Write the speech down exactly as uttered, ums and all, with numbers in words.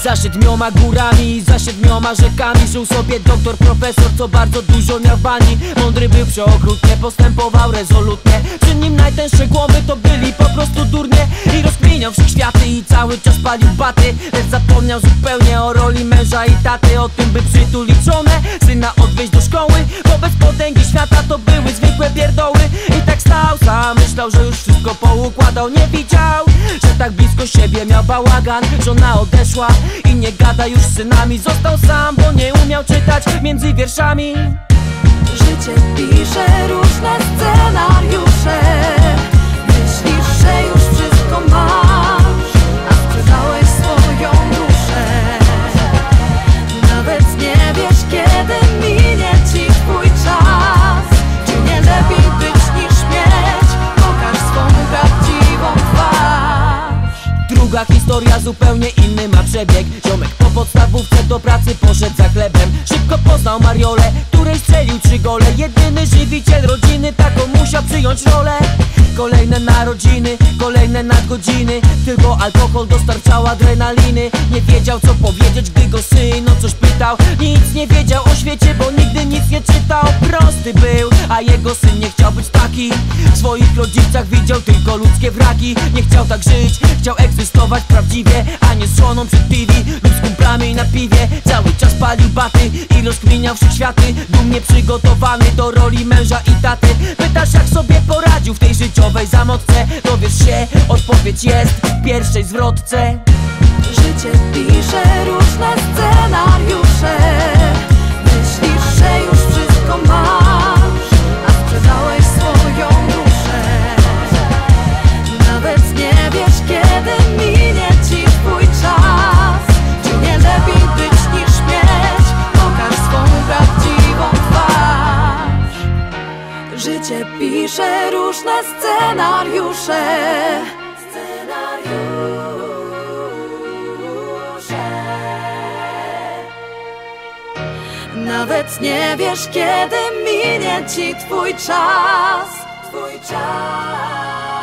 Za siedmioma górami, za siedmioma rzekami żył sobie doktor, profesor, co bardzo dużo miał w bani. Mądry był przeokrutnie, postępował rezolutnie. Przy nim najtęższe głowy to byli po prostu durnie. I rozkminiał wszechświaty i cały czas palił baty. Lecz zapomniał zupełnie o roli męża i taty, o tym by przytulić żonę, syna odwieźć do szkoły. Wobec potęgi świata to były zwykłe pierdoły. I tak stał sam, myślał, że już wszystko poukładał. Nie widział, że tak blisko siebie miał bałagan. Żona odeszła i nie gada już z synami. Został sam, bo nie umiał czytać między wierszami. Życie pisze różne scenariusze. Myślisz, że już wszystko masz, a sprzedałeś swoją duszę. Nawet nie wiesz, kiedy minie ci twój czas. Czy nie lepiej być niż mieć? Pokaż swą prawdziwą twarz. Druga historia zupełnie inny ma przebieg. Ziomek po podstawówce do pracy poszedł za chlebem. Szybko poznał Mariolę, której strzelił trzy gole. Jedyny żywiciel rodziny, taką musiał przyjąć rolę. Kolejne narodziny, kolejne nadgodziny. Tylko alkohol dostarczał adrenaliny. Nie wiedział co powiedzieć, gdy go syn o coś pytał. Nic nie wiedział o świecie, bo nigdy nic nie czytał. Prosty był, a jego syn nie chciał być taki. W swoich rodzicach widział tylko ludzkie wraki. Nie chciał tak żyć, chciał egzystować prawdziwie, a nie z żoną przed T V lub z kumplami na piwie. Cały czas palił baty i rozkminiał wszechświaty. Dumnie przygotowany do roli męża i taty. Pytasz jak sobie poradził w tej życiowej zamotce? Dowiesz się, odpowiedź jest w pierwszej zwrotce. Życie pisze różne scenariusze. Myślisz, że już wszystko masz, a sprzedałeś swoją duszę. Nawet nie wiesz, kiedy minie ci twój czas. Czy nie lepiej być niż mieć? Pokaż swą prawdziwą twarz. Życie pisze różne scenariusze. Nawet nie wiesz, kiedy minie ci twój czas. Twój czas.